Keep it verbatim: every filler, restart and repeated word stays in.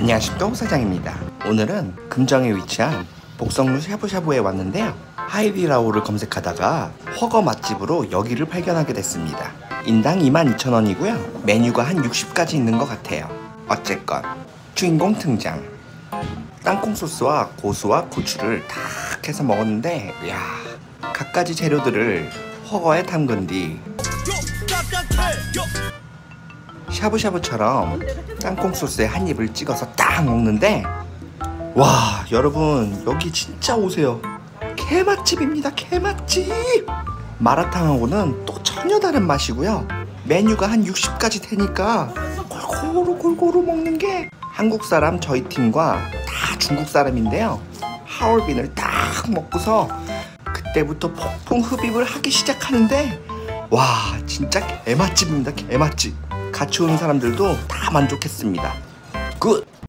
안녕하십니까, 호사장입니다. 오늘은 금정에 위치한 복성루 샤브샤브에 왔는데요, 하이디라오를 검색하다가 허거 맛집으로 여기를 발견하게 됐습니다. 인당 이만 이천 원이고요 메뉴가 한 육십 가지 있는 것 같아요. 어쨌건 주인공 등장. 땅콩 소스와 고수와 고추를 탁 해서 먹었는데, 이야, 갖가지 재료들을 허거에 담근 뒤 샤브샤브처럼 땅콩 소스에 한 입을 찍어서 딱 먹는데, 와, 여러분 여기 진짜 오세요. 개맛집입니다. 개맛집. 마라탕하고는 또 전혀 다른 맛이고요, 메뉴가 한 육십 가지 되니까 골고루 골고루 먹는 게, 한국 사람 저희 팀과 다 중국 사람인데요, 하얼빈을 딱 먹고서 그때부터 폭풍 흡입을 하기 시작하는데, 와, 진짜 개맛집입니다. 개맛집. 같이 오는 사람들도 다 만족했습니다. 굿!